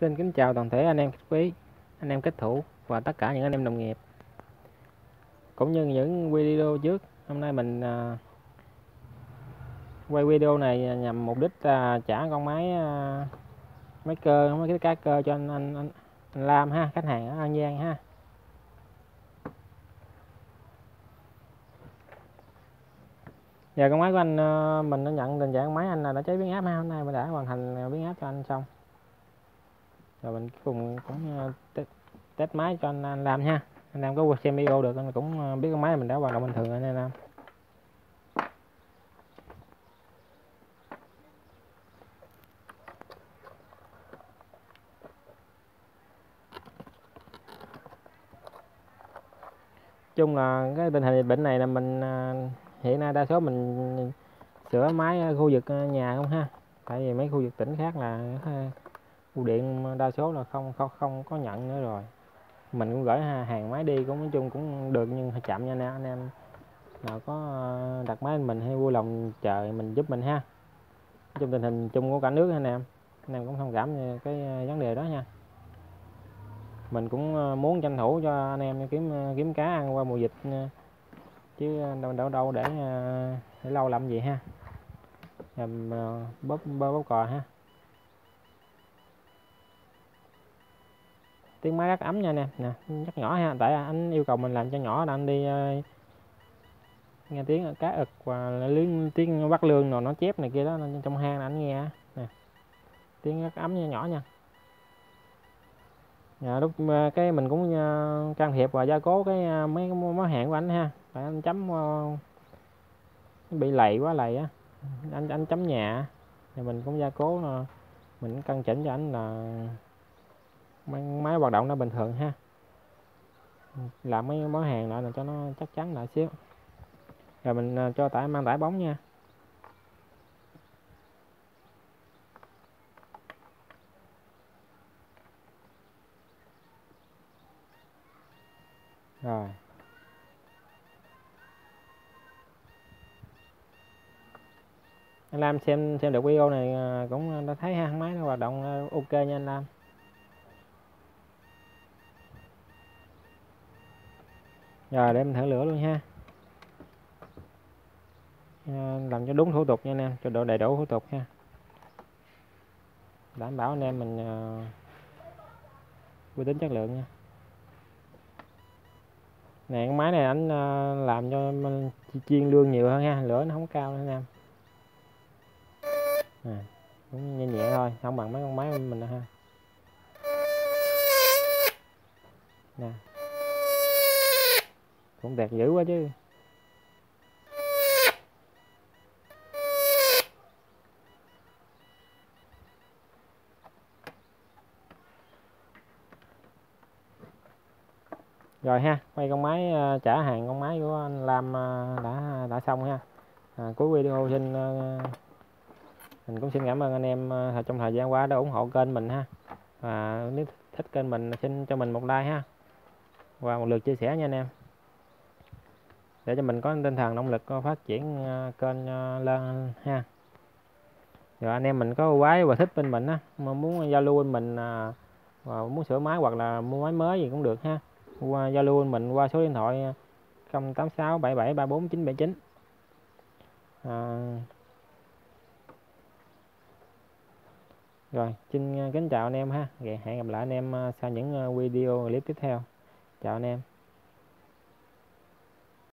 Xin kính chào toàn thể anh em khách quý, anh em kết thủ và tất cả những anh em đồng nghiệp. Cũng như những video trước, hôm nay mình quay video này nhằm mục đích trả con máy máy cái cá cơ cho anh Lam ha, khách hàng ở An Giang ha. Giờ con máy của anh mình đã nhận tình trạng máy anh là đã cháy biến áp ha, hôm nay mình đã hoàn thành biến áp cho anh xong. Rồi mình cùng cũng test máy cho anh Lam ha. Anh Lam có xem video được anh cũng biết con máy mình đã hoạt động bình thường anh Lam. Chung là cái tình hình bệnh này là mình hiện nay đa số mình sửa máy khu vực nhà không ha, tại vì mấy khu vực tỉnh khác là bưu điện đa số là không có nhận nữa rồi. Mình cũng gửi hàng máy đi cũng nói chung cũng được nhưng hơi chậm nha anh em nào có đặt máy mình hay vui lòng chờ mình giúp mình ha. Trong tình hình chung của cả nước anh em cũng thông cảm cái vấn đề đó nha. Mình cũng muốn tranh thủ cho anh em kiếm cá ăn qua mùa dịch chứ đâu để lâu làm gì ha. Làm bóp cò ha. Tiếng máy rất ấm nha anh em nè, nhắc nhỏ ha, tại anh yêu cầu mình làm cho nhỏ là anh đi nghe tiếng cá ực và tiếng bắt lương rồi nó chép này kia đó trong hang là anh nghe nè, tiếng rất ấm nha, nhỏ nha. Lúc cái mình cũng can thiệp và gia cố cái mấy mối hạn của anh ha, tại anh chấm bị lầy quá lầy á, anh chấm nhà thì mình cũng gia cố mình cũng căn chỉnh cho anh là máy hoạt động nó bình thường ha, làm mấy mối hàng lại là cho nó chắc chắn lại xíu. Rồi mình cho mang tải bóng nha. Rồi anh Lam xem được video này cũng đã thấy ha, máy nó hoạt động ok nha anh Lam. Rồi để mình thử lửa luôn ha. Làm cho đúng thủ tục nha anh em, cho độ đầy đủ thủ tục ha, đảm bảo anh em mình uy tín chất lượng nha. Nè con máy này anh làm cho chiên lương nhiều hơn ha, lửa nó không cao nữa anh em. Cũng nhẹ nhẹ thôi, không bằng mấy con máy mình nữa ha. Nè cũng đẹp dữ quá chứ. Rồi ha, quay con máy trả hàng con máy của anh Lam đã xong ha. Cuối video mình cũng xin cảm ơn anh em trong thời gian qua đã ủng hộ kênh mình ha. Và nếu thích kênh mình xin cho mình một like ha và một lượt chia sẻ nha anh em, để cho mình có tinh thần động lực phát triển kênh lên ha. Rồi anh em mình có ưu ái và thích bên mình á, mà muốn giao lưu bên mình và muốn sửa máy hoặc là mua máy mới gì cũng được ha, qua giao lưu bên mình qua số điện thoại 086 77 34 979. Rồi xin kính chào anh em ha, hẹn gặp lại anh em sau những video clip tiếp theo. Chào anh em.